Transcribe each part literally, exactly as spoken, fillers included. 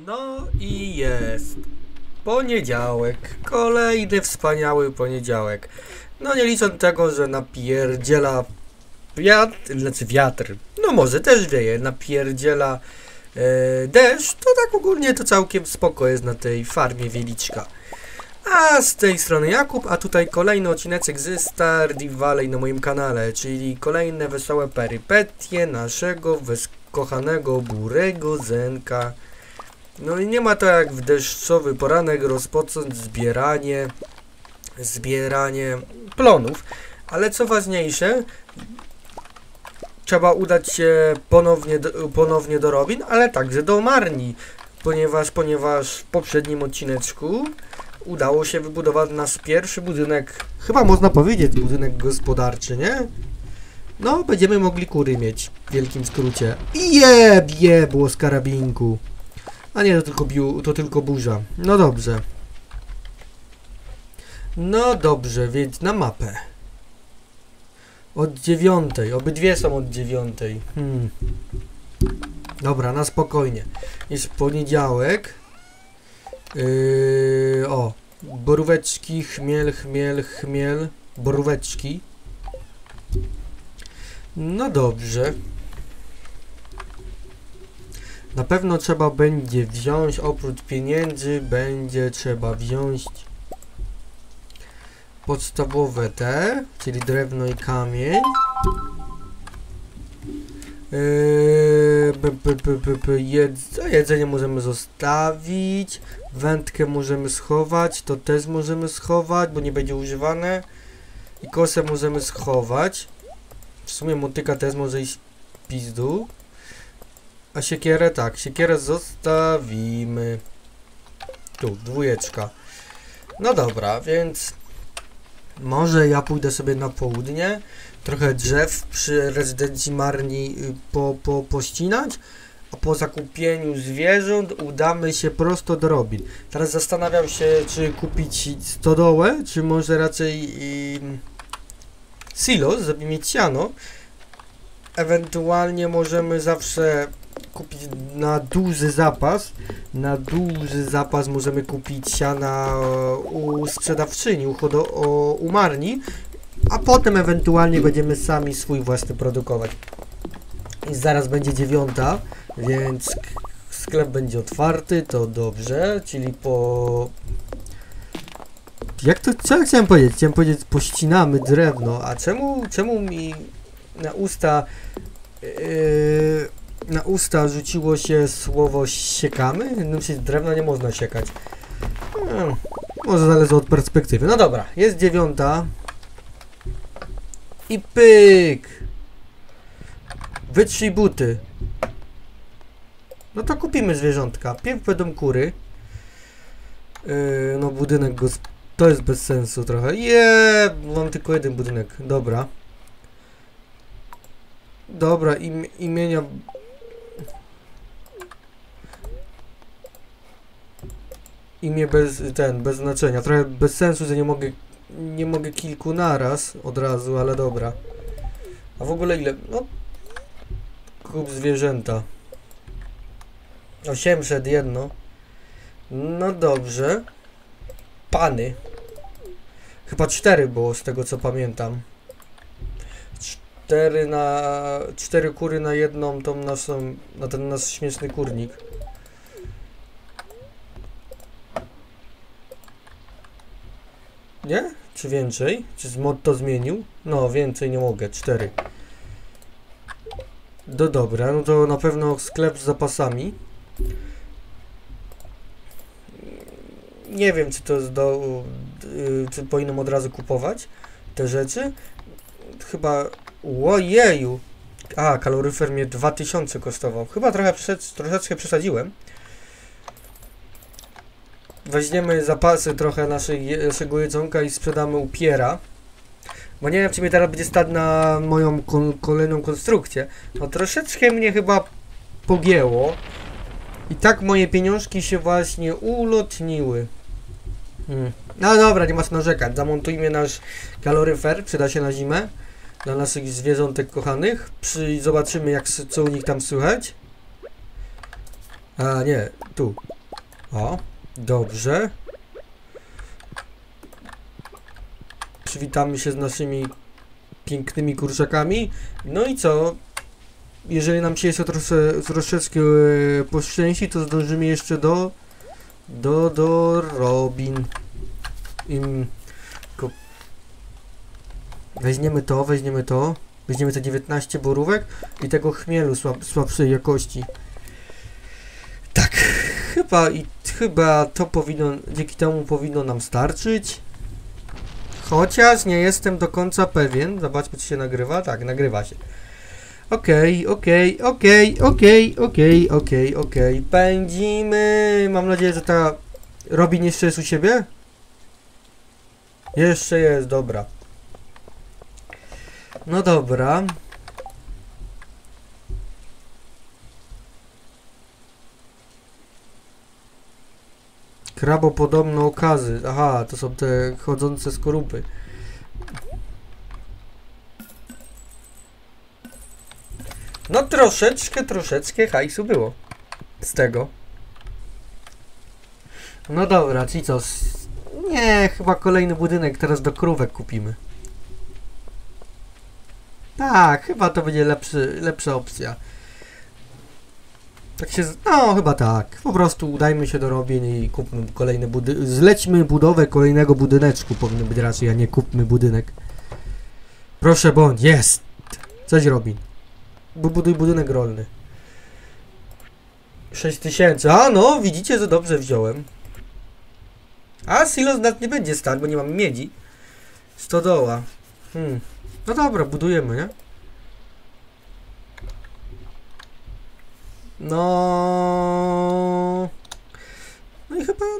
No i jest poniedziałek, kolejny wspaniały poniedziałek. No nie licząc tego, że napierdziela wiatr, znaczy wiatr, no może też wieje, napierdziela e, deszcz, to tak ogólnie to całkiem spoko jest na tej farmie Wieliczka. A z tej strony Jakub, a tutaj kolejny odcineczek z Stardew Valley na moim kanale, czyli kolejne wesołe perypetie naszego kochanego Burego Zenka. No i nie ma to jak w deszczowy poranek rozpocząć zbieranie, zbieranie plonów, ale co ważniejsze, trzeba udać się ponownie do, ponownie do Robin, ale także do Marni, ponieważ, ponieważ w poprzednim odcineczku udało się wybudować nasz pierwszy budynek, chyba można powiedzieć budynek gospodarczy, nie? No, będziemy mogli kury mieć, w wielkim skrócie. Jeb, jebło z karabinku. A nie, to tylko, biu, to tylko burza. No dobrze. No dobrze, więc na mapę. Od dziewiątej, obydwie są od dziewiątej. Hmm. Dobra, na spokojnie. Jest poniedziałek. Yy, o, boróweczki, chmiel, chmiel, chmiel, boróweczki. No dobrze. Na pewno trzeba będzie wziąć, oprócz pieniędzy, będzie trzeba wziąć podstawowe te, czyli drewno i kamień. Yy, b, b, b, b, b, jedz, jedzenie możemy zostawić, wędkę możemy schować, to też możemy schować, bo nie będzie używane. I kosę możemy schować. W sumie motyka też może iść w pizdu. A siekierę tak, siekierę zostawimy. Tu, dwójeczka. No dobra, więc może ja pójdę sobie na południe, trochę drzew przy rezydencji Marni po, po, pościnać, a po zakupieniu zwierząt udamy się prosto do Robin. Teraz zastanawiam się, czy kupić stodołę, czy może raczej yy, silos, żeby mieć siano. Ewentualnie możemy zawsze kupić na duży zapas. Na duży zapas możemy kupić siana u sprzedawczyni, u, hodo, o, u Marni, a potem ewentualnie będziemy sami swój własny produkować. I zaraz będzie dziewiąta, więc sklep będzie otwarty, to dobrze, czyli po... Jak to, co ja chciałem powiedzieć? Chciałem powiedzieć, pościnamy drewno, a czemu, czemu mi na usta... Yy, na usta rzuciło się słowo siekamy? No przecież drewna nie można siekać. Hmm, może zależy od perspektywy. No dobra, jest dziewiąta. I pyk! Wytrzyj buty. No to kupimy zwierzątka. Pierw będą kury. Yy, no budynek go... To jest bez sensu trochę. Jeee, mam tylko jeden budynek. Dobra. Dobra, im, imienia... Imię bez, ten, bez znaczenia. Trochę bez sensu, że nie mogę, nie mogę kilku naraz od razu, ale dobra. A w ogóle ile? No, kup zwierzęta. osiemset jedno. No dobrze. Pany. Chyba cztery było z tego co pamiętam. Cztery na... Cztery kury na jedną tą naszą... Na ten nasz śmieszny kurnik. Nie? Czy więcej? Czy z mod to zmienił? No, więcej nie mogę. Cztery. Do dobra, no to na pewno sklep z zapasami. Nie wiem, czy to jest do... Yy, czy powinienem od razu kupować te rzeczy. Chyba... Ojeju! A, kaloryfer mnie dwa tysiące kosztował. Chyba trochę troszeczkę przesadziłem. Weźmiemy zapasy trochę naszej, naszego jedzonka i sprzedamy u Piera. Bo nie wiem, czy mnie teraz będzie stać na moją kon, kolejną konstrukcję. No troszeczkę mnie chyba pogięło. I tak moje pieniążki się właśnie ulotniły. Hmm. No dobra, nie ma co narzekać. Zamontujmy nasz kaloryfer, przyda się na zimę. Dla naszych zwierzątek kochanych. Przy, zobaczymy jak, co u nich tam słychać. A nie, tu. O, dobrze. Przywitamy się z naszymi pięknymi kurczakami. No i co? Jeżeli nam się jeszcze trosze, troszeczkę e, poszczęści, to zdążymy jeszcze do do, do Robin. Im, ko, weźmiemy to, weźmiemy to. Weźmiemy te dziewiętnaście borówek i tego chmielu słab, słabszej jakości. Tak, chyba i chyba to powinno, dzięki temu powinno nam starczyć. Chociaż nie jestem do końca pewien. Zobaczmy, czy się nagrywa. Tak, nagrywa się. Okej, okej, okej, okej, okej, okej, okej. Pędzimy. Mam nadzieję, że ta Robin jeszcze jest u siebie? Jeszcze jest, dobra. No dobra. Krabopodobne okazy. Aha, to są te chodzące skorupy. No troszeczkę, troszeczkę hajsu było z tego. No dobra, czyli co? Nie, chyba kolejny budynek teraz do krówek kupimy. Tak, chyba to będzie lepszy, lepsza opcja. Tak się... No, chyba tak. Po prostu udajmy się do Robin i kupmy kolejny budynek. Zlećmy budowę kolejnego budyneczku, powinno być raczej, a nie kupmy budynek. Proszę bądź, jest! Coś Robin. Buduj budynek rolny. sześć tysięcy. A no, widzicie, że dobrze wziąłem. A silos nad nie będzie stać, bo nie mamy miedzi. Stodoła. Hmm. No dobra, budujemy, nie? No. No i chyba...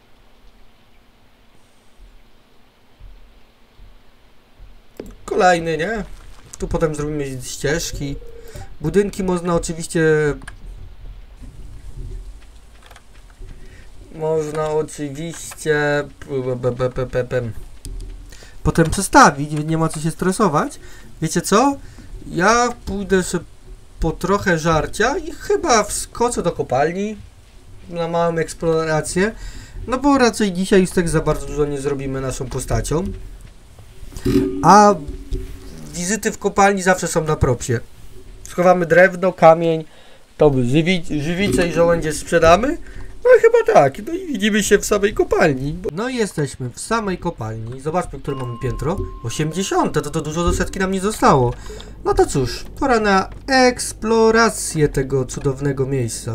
Kolejny, nie? Tu potem zrobimy ścieżki. Budynki można oczywiście... Można oczywiście... Potem przestawić, nie ma co się stresować. Wiecie co? Ja pójdę sobie po trochę żarcia i chyba wskoczę do kopalni na małą eksplorację. No bo raczej dzisiaj już tak za bardzo dużo nie zrobimy naszą postacią. A wizyty w kopalni zawsze są na propsie. Schowamy drewno, kamień, to żywi, żywice i żołędzie sprzedamy. No i chyba tak. No i widzimy się w samej kopalni. No i jesteśmy w samej kopalni. Zobaczmy, które mamy piętro. osiemdziesiąte, to to dużo do setki nam nie zostało. No to cóż, pora na eksplorację tego cudownego miejsca.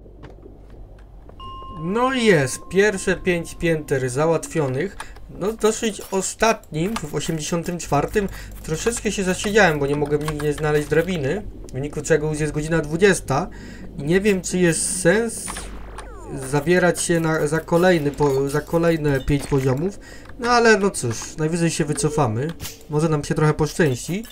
No i jest. Pierwsze pięć pięter załatwionych. No dosyć ostatnim, w osiemdziesiątym czwartym, troszeczkę się zasiedziałem, bo nie mogłem nigdzie znaleźć drabiny. W wyniku czego już jest godzina dwudziesta. I nie wiem, czy jest sens zabierać się na, za, kolejny, po, za kolejne pięć poziomów. No ale no cóż, najwyżej się wycofamy. Może nam się trochę poszczęści.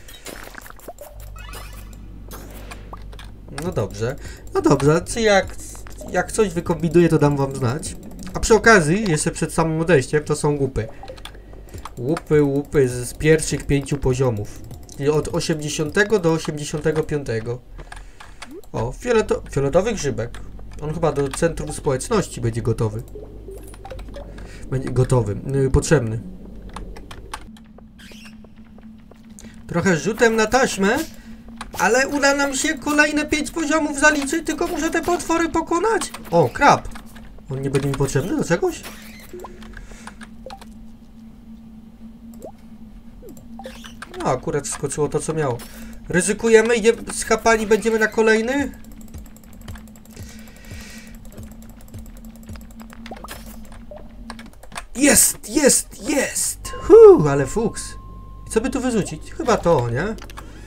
No dobrze. No dobrze, czy jak, jak coś wykombinuję, to dam wam znać. A przy okazji, jeszcze przed samym odejściem, to są łupy. Łupy, łupy z, z pierwszych pięciu poziomów. Czyli od osiemdziesiątego do osiemdziesiątego piątego. O, fioleto, fioletowy grzybek. On chyba do centrum społeczności będzie gotowy. Będzie gotowy, yy, potrzebny. Trochę rzutem na taśmę, ale uda nam się kolejne pięć poziomów zaliczyć, tylko muszę te potwory pokonać. O, krab. On nie będzie mi potrzebny do czegoś? No, akurat skoczyło to, co miało. Ryzykujemy, idzie, schapani będziemy na kolejny? Jest, jest, jest! Huu, ale fuks. I co by tu wyrzucić? Chyba to, nie?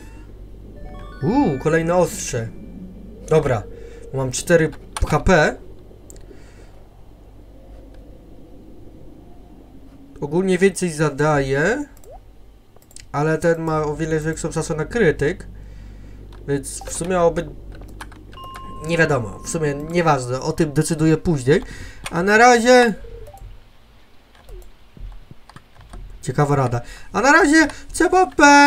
Uuu, kolejne ostrze. Dobra, mam cztery H P. Ogólnie więcej zadaje, ale ten ma o wiele większą szansę na krytyk. Więc w sumie oby... Nie wiadomo, w sumie nieważne, o tym decyduję później. A na razie... Ciekawa rada. A na razie trzeba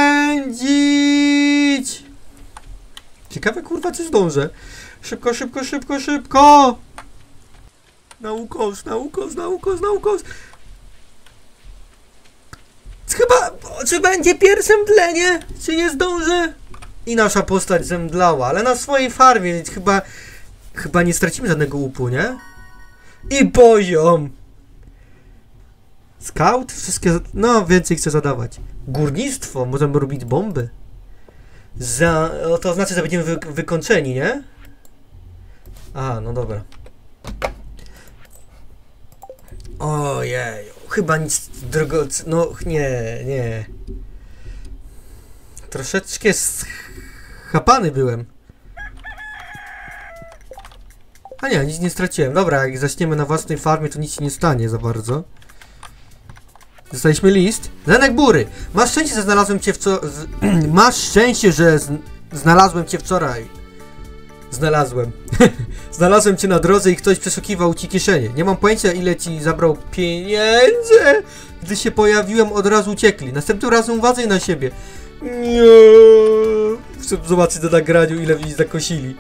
pędzić! Ciekawe kurwa, czy zdążę. Szybko, szybko, szybko, szybko! Naukos, naukos, naukos, naukos. Chyba, czy będzie pierwszym tlenie? Czy nie zdąży? I nasza postać zemdlała, ale na swojej farmie, więc chyba, chyba nie stracimy żadnego łupu, nie? I poziom! Scout? Wszystkie, no więcej chcę zadawać. Górnictwo, możemy robić bomby. Za, o, to znaczy, że będziemy wy, wykończeni, nie? Aha, no dobra. Ojej, chyba nic drogo... No nie, nie. Troszeczkę schapany byłem. A nie, nic nie straciłem. Dobra, jak zaczniemy na własnej farmie, to nic się nie stanie za bardzo. Dostaliśmy list. Zenek Bury. Masz szczęście, że znalazłem cię wczoraj. Masz szczęście, że z... znalazłem cię wczoraj. Znalazłem. Znalazłem cię na drodze i ktoś przeszukiwał ci kieszenie. Nie mam pojęcia, ile ci zabrał pieniędzy. Gdy się pojawiłem, od razu uciekli. Następnym razem uważaj na siebie. Nie. Chcę zobaczyć na nagraniu, ile mi zakosili.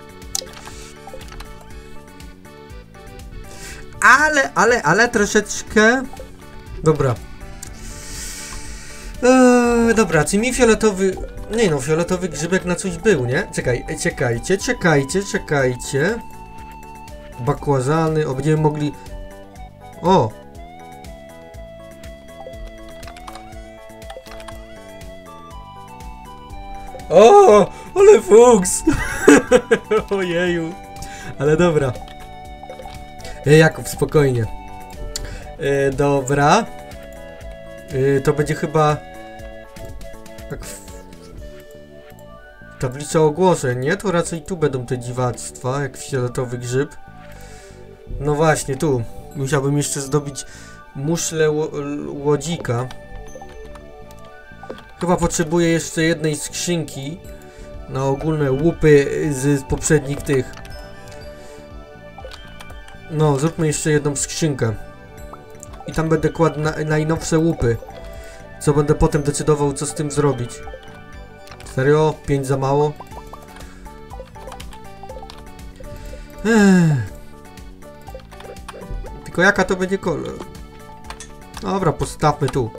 Ale, ale, ale troszeczkę... Dobra. Eee, dobra, czy mi fioletowy... Nie no, fioletowy grzybek na coś był, nie? Czekaj, czekajcie, czekajcie, czekajcie. Bakłazany, o, będziemy mogli... O! O! Ale fuks! Ojeju. Ale dobra. E, Jakub, spokojnie. E, dobra. E, to będzie chyba... Tak... Tablica ogłoszeń, nie? To raczej tu będą te dziwactwa, jak fioletowy grzyb. No właśnie, tu. Musiałbym jeszcze zdobyć muszlę łodzika. Chyba potrzebuję jeszcze jednej skrzynki na ogólne łupy z poprzednich tych. No, zróbmy jeszcze jedną skrzynkę. I tam będę kładł na, najnowsze łupy. Co będę potem decydował, co z tym zrobić. Serio? Pięć za mało? Ech. Tylko jaka to będzie kolor? Dobra, postawmy tu.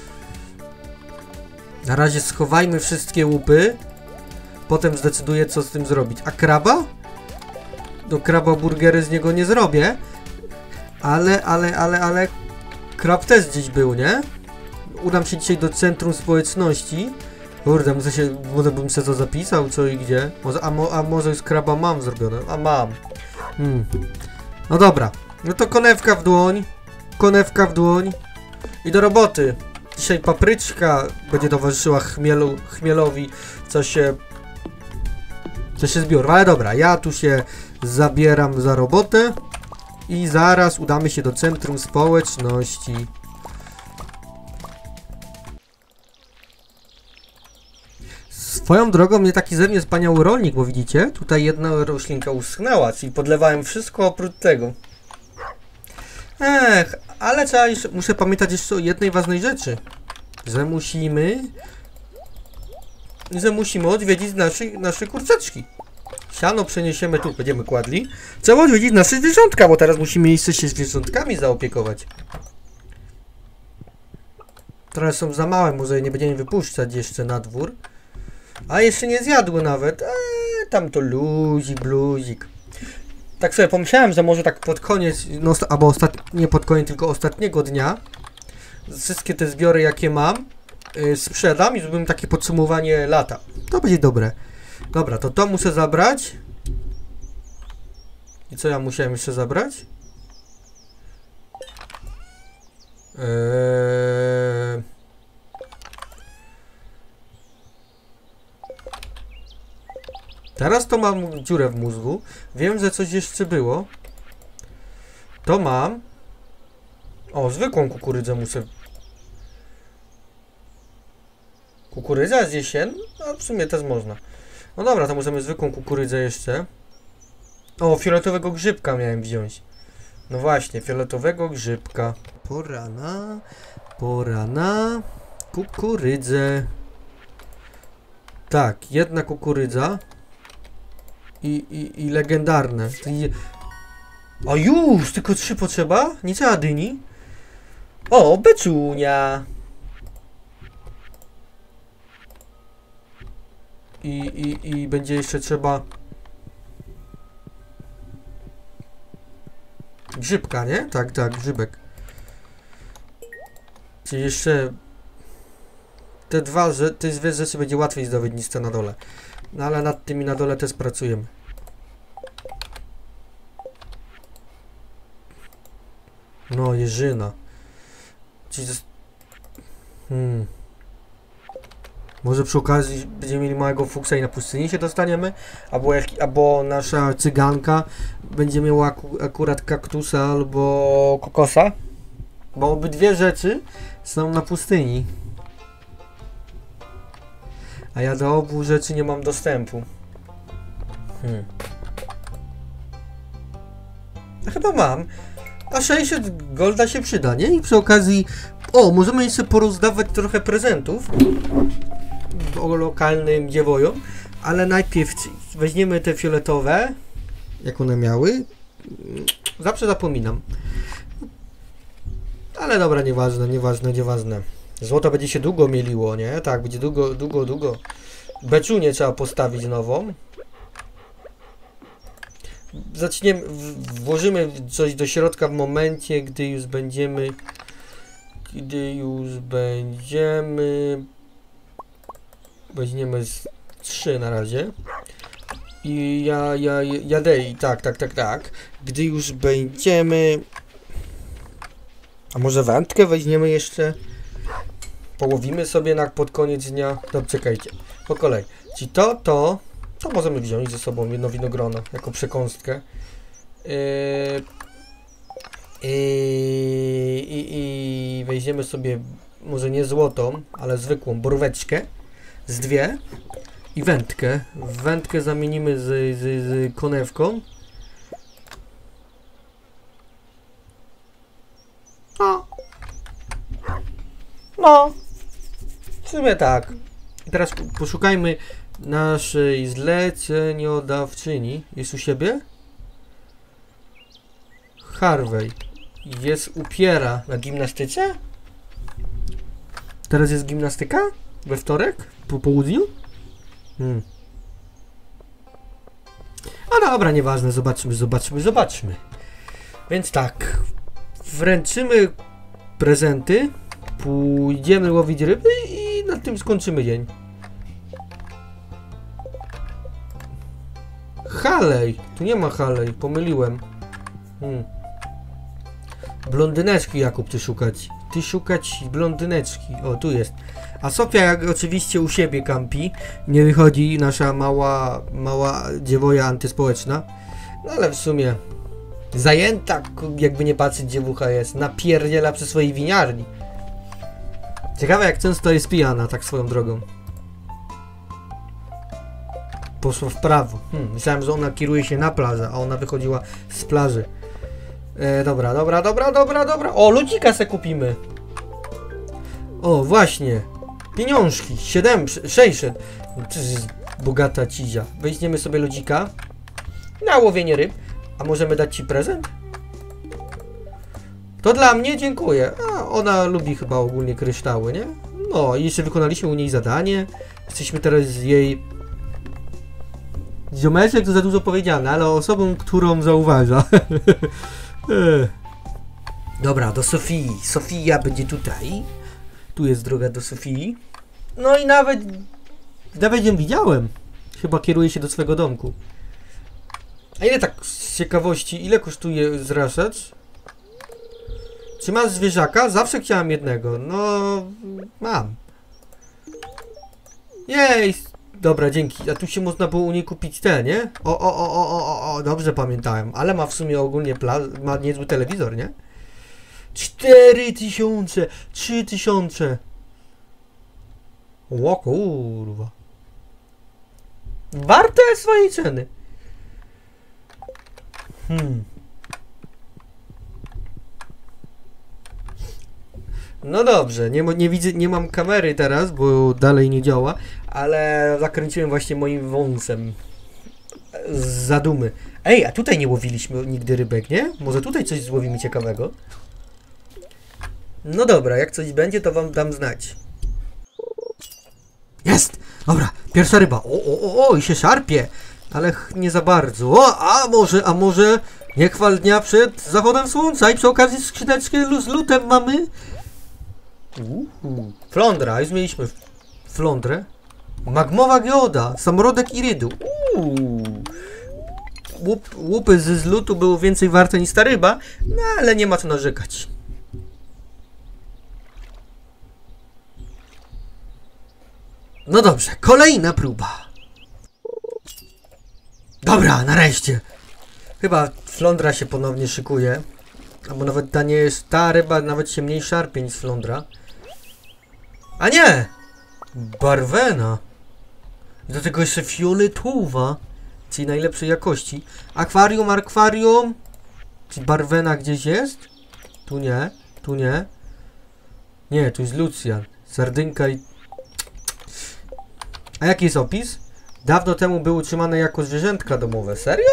Na razie schowajmy wszystkie łupy. Potem zdecyduję, co z tym zrobić. A kraba? Do kraba burgery z niego nie zrobię. Ale, ale, ale, ale... Krab też gdzieś był, nie? Udam się dzisiaj do centrum społeczności. Kurde, muszę się, może bym sobie to zapisał, co i gdzie. Może, a, mo, a może już kraba mam zrobione? A mam. Hmm. No dobra. No to konewka w dłoń. Konewka w dłoń. I do roboty. Dzisiaj papryczka będzie towarzyszyła chmielu, chmielowi, co się... Co się zbiorą. Ale dobra, ja tu się zabieram za robotę. I zaraz udamy się do centrum społeczności. Swoją drogą mnie taki ze mnie wspaniały rolnik, bo widzicie, tutaj jedna roślinka uschnęła, czyli podlewałem wszystko oprócz tego. Ech, ale trzeba jeszcze, muszę pamiętać jeszcze o jednej ważnej rzeczy. Że musimy... Że musimy odwiedzić nasze, nasze kurczaczki. Siano przeniesiemy tu, będziemy kładli. Trzeba odwiedzić nasze zwierzątka, bo teraz musimy jeszcze się zwierzątkami zaopiekować. Trochę są za małe, może nie będziemy wypuszczać jeszcze na dwór. A jeszcze nie zjadły nawet. Eee, tam to luzik, bluzik. Tak sobie pomyślałem, że może tak pod koniec, no, albo ostat... nie pod koniec, tylko ostatniego dnia, wszystkie te zbiory, jakie mam, yy, sprzedam i zrobimy takie podsumowanie lata. To będzie dobre. Dobra, to to muszę zabrać. I co ja musiałem jeszcze zabrać? Eee... Teraz to mam dziurę w mózgu. Wiem, że coś jeszcze było. To mam. O, zwykłą kukurydzę muszę. Kukurydza z jesień? No, w sumie też można. No dobra, to możemy zwykłą kukurydzę jeszcze. O, fioletowego grzybka miałem wziąć. No właśnie, fioletowego grzybka. Pora na... Pora na... Kukurydzę. Tak, jedna kukurydza. I, i, i legendarne. I... O już, tylko trzy potrzeba? Nie trzeba dyni? O, beczunia! I, i, i będzie jeszcze trzeba... Grzybka, nie? Tak, tak, grzybek. Czyli jeszcze... Te dwa, że te dwie rzeczy będzie łatwiej zdobyć niż te na dole. No ale nad tymi na dole też pracujemy. No, jeżyna. Czyli to jest... Hmm. Może przy okazji będziemy mieli małego fuksa i na pustyni się dostaniemy, albo, jak, albo nasza cyganka będzie miała aku, akurat kaktusa albo kokosa, bo obydwie rzeczy są na pustyni. A ja do obu rzeczy nie mam dostępu. Hmm. A chyba mam. A sześćset golda się przyda, nie? I przy okazji... O, możemy jeszcze porozdawać trochę prezentów o lokalnym dziewojom, ale najpierw weźmiemy te fioletowe, jak one miały. Zawsze zapominam. Ale dobra, nieważne, nieważne, nieważne. Złoto będzie się długo mieliło, nie? Tak, będzie długo, długo, długo. Beczunię trzeba postawić nową. Zaczniemy, włożymy coś do środka w momencie, gdy już będziemy... Gdy już będziemy... Weźmiemy z trzy na razie. I ja, ja, jadei, tak, tak, tak, tak. Gdy już będziemy... A może wędkę weźmiemy jeszcze? Połowimy sobie na pod koniec dnia. No czekajcie, po kolei. Czyli to, to, to możemy wziąć ze sobą jedno winogrono jako przekąskę. Yy, i, i, I weźmiemy sobie może nie złotą, ale zwykłą boróweczkę z dwie i wędkę. Wędkę zamienimy z, z, z konewką. No. No. W sumie tak. I teraz poszukajmy naszej zleceniodawczyni. Jest u siebie? Harvey. Jest upiera na gimnastyce? Teraz jest gimnastyka? We wtorek? Po południu? Hmm. A dobra, nieważne. Zobaczmy, zobaczmy, zobaczmy. Więc tak. Wręczymy prezenty. Pójdziemy łowić ryby i na tym skończymy dzień. Halej. Tu nie ma Halej. Pomyliłem. Hmm. Blondyneczki, Jakub, ty szukać. Ty szukać blondyneczki. O, tu jest. A Sofia jak oczywiście u siebie kampi. Nie wychodzi nasza mała, mała dziewoja antyspołeczna. No ale w sumie zajęta, jakby nie patrzeć, dziewucha jest. Napierdziela przy swojej winiarni. Ciekawe jak często jest pijana, tak swoją drogą. Poszła w prawo. Hmm, myślałem, że ona kieruje się na plażę, a ona wychodziła z plaży. E, dobra, dobra, dobra, dobra, dobra. O, ludzika se kupimy. O, właśnie. Pieniążki. siedem, sześćset. To jest bogata cizia. Weźmiemy sobie ludzika. Na łowienie ryb. A możemy dać ci prezent? To dla mnie, dziękuję. A ona lubi chyba ogólnie kryształy, nie? No i jeszcze wykonaliśmy u niej zadanie. Jesteśmy teraz jej... Ziomeczek to za dużo powiedziane, ale osobą, którą zauważa. Dobra, do Sofii. Sofia będzie tutaj. Tu jest droga do Sofii. No i nawet... Nawet ją widziałem. Chyba kieruje się do swego domku. A ile tak z ciekawości, ile kosztuje zraszacz? Czy masz zwierzaka? Zawsze chciałem jednego. No... Mam. Jej! Dobra, dzięki. A tu się można było u niej kupić te, nie? O, o, o, o, o, o, dobrze pamiętałem. Ale ma w sumie ogólnie pla- ma niezły telewizor, nie? Cztery tysiące! Trzy tysiące! O kurwa. Warte swojej ceny. Hmm. No dobrze, nie, nie widzę, nie mam kamery teraz, bo dalej nie działa, ale zakręciłem właśnie moim wąsem. z zadumy. Ej, a tutaj nie łowiliśmy nigdy rybek, nie? Może tutaj coś złowimy ciekawego? No dobra, jak coś będzie, to wam dam znać. Jest! Dobra, pierwsza ryba. O, o, o, o, i się szarpie. Ale nie za bardzo. O, a może, a może nie chwal dnia przed zachodem słońca i przy okazji skrzydeczkę z lutem mamy. Uuu, flądra, już mieliśmy flądrę. Magmowa geoda, samorodek irydu. Uuu. Łup, łupy z zlutu były więcej warte niż ta ryba, no ale nie ma co narzekać. No dobrze, kolejna próba. Dobra, nareszcie. Chyba flądra się ponownie szykuje. Albo nawet ta nie jest, ta ryba nawet się mniej szarpie niż flądra. A nie! Barwena. Do tego jeszcze fioletowa, czyli najlepszej jakości. Akwarium, akwarium. Czy barwena gdzieś jest? Tu nie, tu nie. Nie, tu jest Lucjan. Sardynka i... A jaki jest opis? Dawno temu były utrzymane jako zwierzętka domowe. Serio?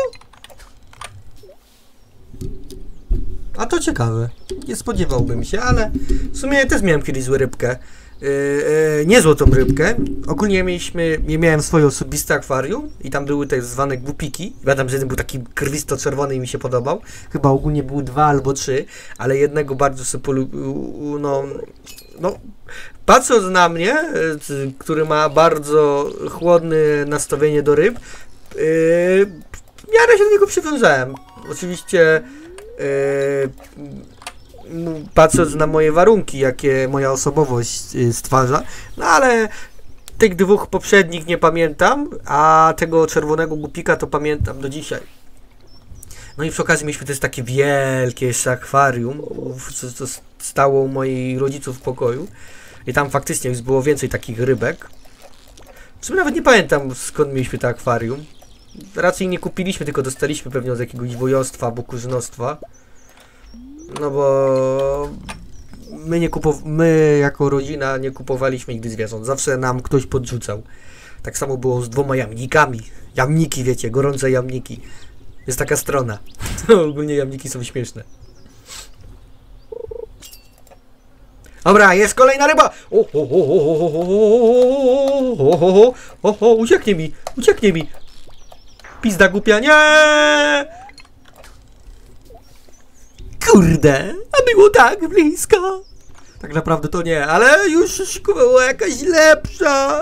A to ciekawe. Nie spodziewałbym się, ale w sumie też miałem kiedyś złą rybkę. Yy, yy, nie złotą rybkę. Ogólnie mieliśmy, nie miałem swoje osobiste akwarium i tam były tak zwane głupiki. Pamiętam, że jeden był taki krwisto-czerwony i mi się podobał. Chyba ogólnie były dwa albo trzy, ale jednego bardzo sobie polubił, no, no, patrząc na mnie, yy, który ma bardzo chłodne nastawienie do ryb, yy, w miarę się do niego przywiązałem. Oczywiście Yy, patrząc na moje warunki, jakie moja osobowość yy, stwarza, no ale tych dwóch poprzednich nie pamiętam, a tego czerwonego głupika to pamiętam do dzisiaj. No i przy okazji mieliśmy też takie wielkie jeszcze akwarium, co, co stało u moich rodziców w pokoju i tam faktycznie już było więcej takich rybek. W sumie nawet nie pamiętam, skąd mieliśmy to akwarium. Raczej nie kupiliśmy, tylko dostaliśmy pewnie od jakiegoś wojostwa albo kurzynostwa. No bo my nie kupow my jako rodzina nie kupowaliśmy nigdy zwierząt. Zawsze nam ktoś podrzucał. Tak samo było z dwoma jamnikami. Jamniki, wiecie, gorące jamniki. Jest taka strona. Ogólnie jamniki są śmieszne. Dobra, jest kolejna ryba! O, o, o, o, o, o, o, o, o, ucieknie mi, ucieknie mi. Pizda głupia, nie! Kurde, a było tak blisko. Tak naprawdę to nie, ale już szykowała jakaś lepsza.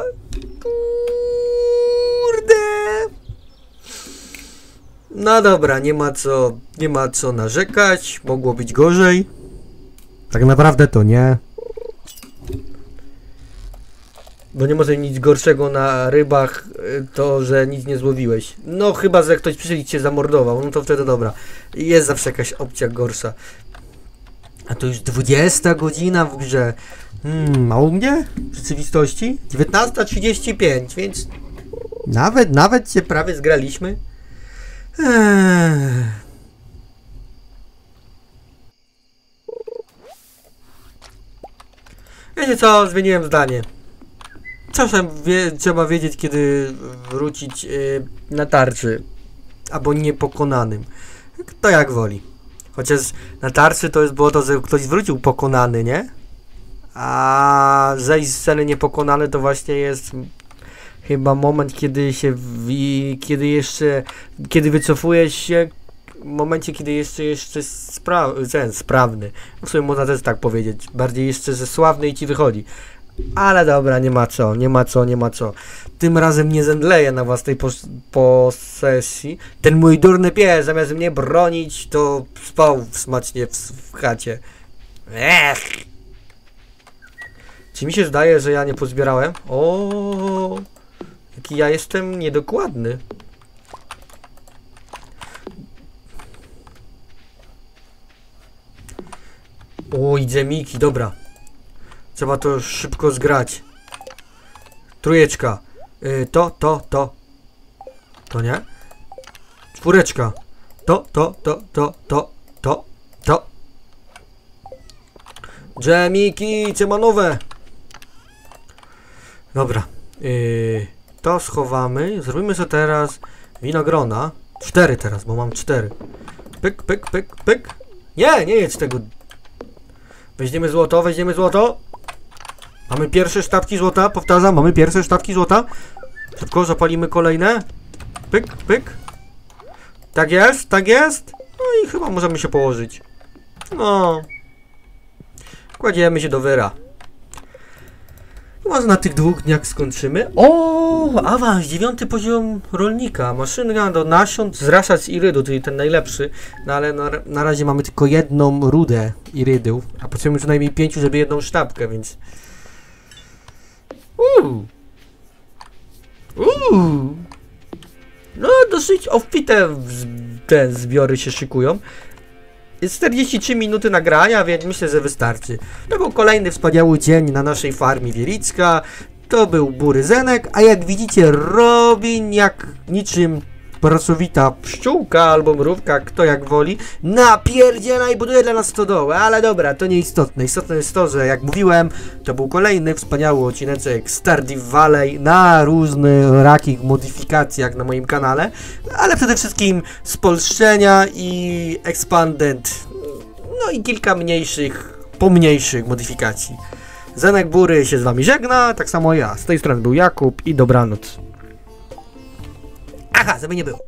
Kurde. No dobra, nie ma co, nie ma co narzekać, mogło być gorzej. Tak naprawdę to nie. Bo nie może nic gorszego na rybach, to, że nic nie złowiłeś. No chyba, że ktoś przyszedł i cię zamordował, no to wtedy dobra. Jest zawsze jakaś opcja gorsza. A to już dwudziesta godzina w grze. Hmm, a u mnie w rzeczywistości dziewiętnasta trzydzieści pięć, więc nawet, nawet się prawie zgraliśmy. Eee. Wiecie co, zmieniłem zdanie. Czasem wie, trzeba wiedzieć, kiedy wrócić yy, na tarczy, albo niepokonanym. Kto jak woli. Chociaż na tarczy to jest było to, że ktoś wrócił pokonany, nie? A zejść z sceny niepokonany to właśnie jest chyba moment, kiedy się, w, kiedy jeszcze, kiedy wycofujesz się, w momencie, kiedy jeszcze, jeszcze spra ten, sprawny. W sumie można też tak powiedzieć. Bardziej jeszcze, że sławny i ci wychodzi. Ale dobra, nie ma co, nie ma co, nie ma co. Tym razem nie zemdleję na własnej pos posesji. Ten mój durny pies, zamiast mnie bronić, to spał smacznie w, w chacie. Ech! Czy mi się zdaje, że ja nie pozbierałem? O, jaki ja jestem niedokładny. O, idzie Miki, dobra. Trzeba to szybko zgrać. Trójeczka. Yy, to, to, to. To nie? Czwóreczka. To, to, to, to, to, to, to. Dżemiki, cymanowe. Dobra. Yy, to schowamy. Zrobimy sobie teraz Winogrona. Cztery teraz, bo mam cztery. Pyk, pyk, pyk, pyk. Nie, nie jedź tego. Weźmiemy złoto, weźmiemy złoto. Mamy pierwsze sztabki złota, powtarzam, mamy pierwsze sztabki złota. Szybko zapalimy kolejne. Pyk, pyk. Tak jest, tak jest. No i chyba możemy się położyć. No. Kładziemy się do wyra. Może na tych dwóch dniach skończymy. O, awans, dziewiąty poziom rolnika. Maszyna do nasion zraszać irydu, czyli ten najlepszy. No ale na, na razie mamy tylko jedną rudę irydu. A potrzebujemy co najmniej pięciu, żeby jedną sztabkę, więc... Uuu. Uuu. No dosyć obfite te zbiory się szykują. Jest czterdzieści trzy minuty nagrania, więc myślę, że wystarczy. To był kolejny wspaniały dzień na naszej farmie Wielicka. To był Bury Zenek, a jak widzicie Robin jak niczym pracowita pszczółka albo mrówka, kto jak woli, napierdziela i buduje dla nas stodołę, ale dobra, to nieistotne. Istotne jest to, że jak mówiłem, to był kolejny wspaniały odcineczek Stardew Valley na różnych rakich modyfikacjach na moim kanale, ale przede wszystkim spolszczenia i expanded, no i kilka mniejszych, pomniejszych modyfikacji. Zenek Bury się z wami żegna, tak samo ja. Z tej strony był Jakub i dobranoc. Aha, żeby nie było.